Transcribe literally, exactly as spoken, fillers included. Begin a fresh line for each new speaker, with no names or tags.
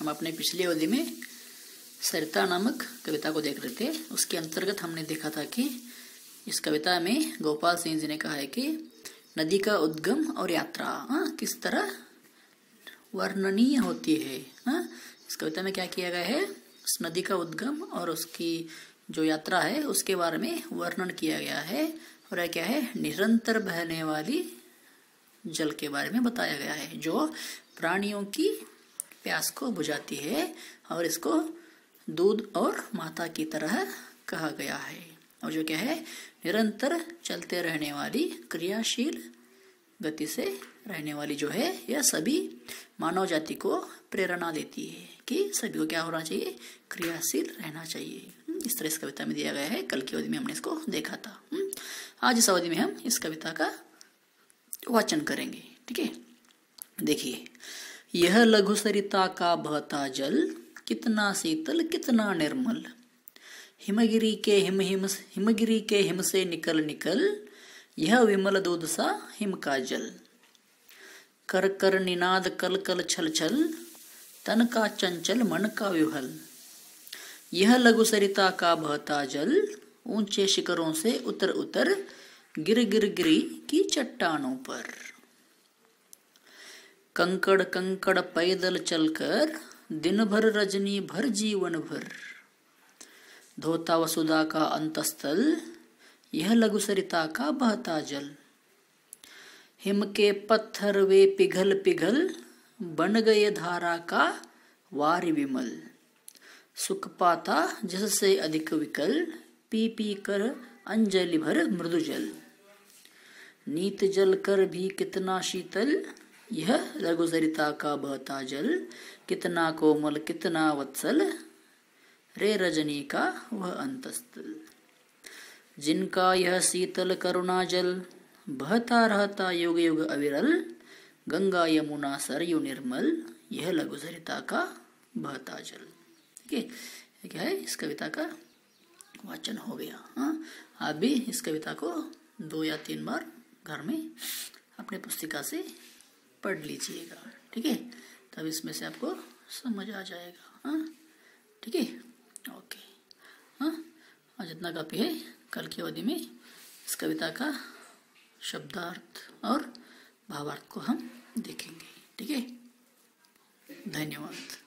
हम अपने पिछली अवधि में सरिता नामक कविता को देख रहे थे। उसके अंतर्गत हमने देखा था कि इस कविता में गोपाल सिंह जी ने कहा है कि नदी का उद्गम और यात्रा हाँ किस तरह वर्णनीय होती है। हाँ इस कविता में क्या किया गया है, उस नदी का उद्गम और उसकी जो यात्रा है उसके बारे में वर्णन किया गया है। और यह क्या है, निरंतर बहने वाली जल के बारे में बताया गया है जो प्राणियों की प्यास को बुझाती है और इसको दूध और माता की तरह कहा गया है। और जो क्या है, निरंतर चलते रहने वाली क्रियाशील गति से रहने वाली जो है, यह सभी मानव जाति को प्रेरणा देती है कि सभी को क्या होना चाहिए, क्रियाशील रहना चाहिए। इस तरह इस कविता में दिया गया है। कल की अवधि में हमने इसको देखा था। आज इस अवधि में हम इस कविता का वाचन करेंगे। ठीक है, देखिए, यह लघु सरिता का बहता जल कितना शीतल कितना निर्मल, हिमगिरी के हिम हिम हिमगिरी के हिम से निकल निकल, यह विमल दूध सा हिम का जल, कर कर निनाद कल कल छल छल, तन का चंचल मन का विहल। यह लघु सरिता का बहता जल ऊंचे शिखरों से उतर उतर गिर गिर गिरी की चट्टानों पर, कंकड़ कंकड़ पैदल चलकर दिन भर रजनी भर जीवन भर, धोता वसुधा का अंतस्थल यह लघु सरिता का बहता जल। हिम के पत्थर वे पिघल पिघल बन गए धारा का वारि विमल, सुख पाता जिससे अधिक विकल, पी पी कर अंजलि भर मृदु जल। नीत जल कर भी कितना शीतल, यह लघु सरिता का बहता जल, कितना कोमल कितना वत्सल, रे रजनी का वह अंतस्थल। जिनका यह शीतल करुणा जल बहता रहता युग युग अविरल, गंगा यमुना सरयू निर्मल, यह लघु सरिता का बहता जल। ठीक है, क्या है, इस कविता का वाचन हो गया। हाँ, आप भी इस कविता को दो या तीन बार घर में अपने पुस्तिका से पढ़ लीजिएगा। ठीक है, तब इसमें से आपको समझ आ जाएगा। हाँ ठीक है, ओके। हाँ, आज इतना काफी है। कल की अवधि में इस कविता का शब्दार्थ और भावार्थ को हम देखेंगे। ठीक है, धन्यवाद।